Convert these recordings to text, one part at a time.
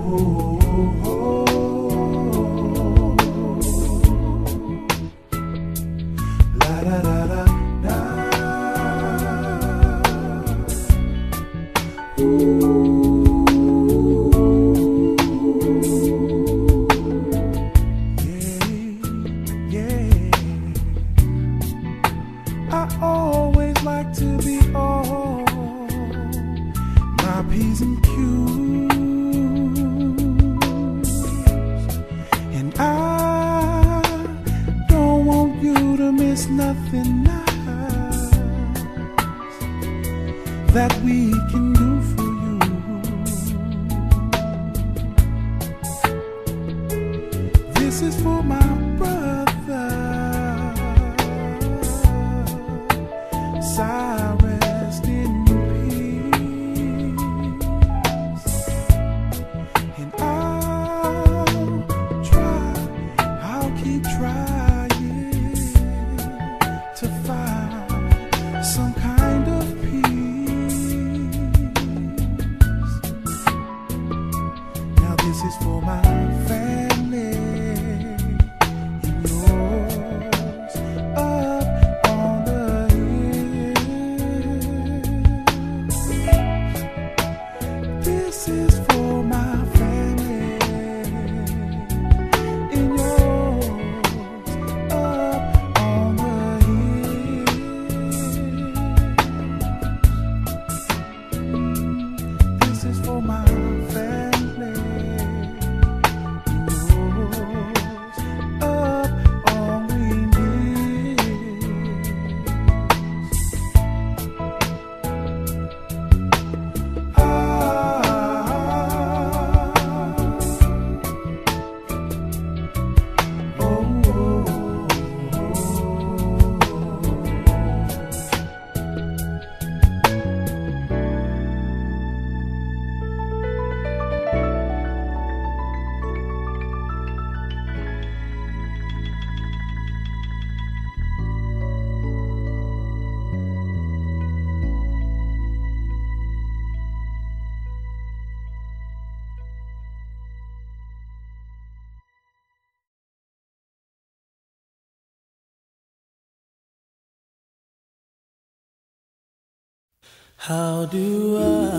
How do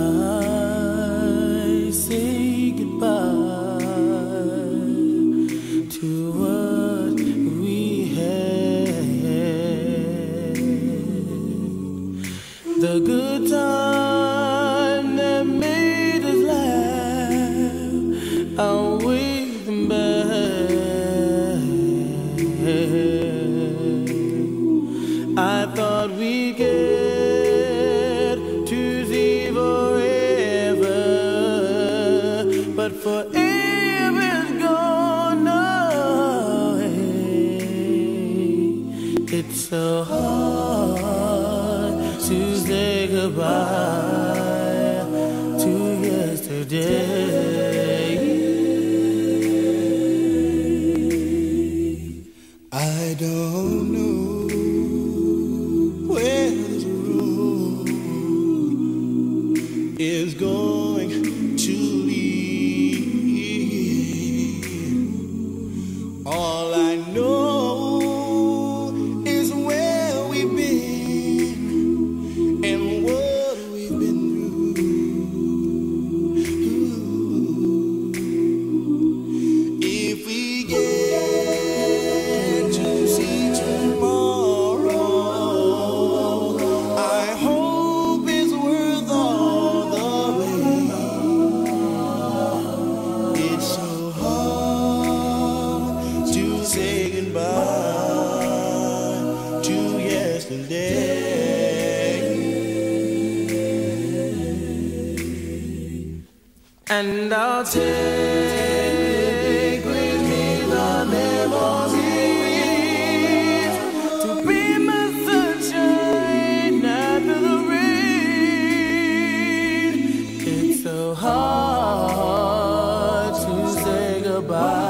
I say goodbye to what we had? The good time that made us laugh, outweigh them bad. I thought we'd get but forever's gone away. It's so hard to say goodbye to yesterday. I don't know where this road is going to lead. All I know is where we've been and what we've been through. If we get to see tomorrow, I hope it's worth all the pain. It's so hard to say goodbye to yesterday. And I'll take with me the memories to be my sunshine after the rain. It's so hard to say goodbye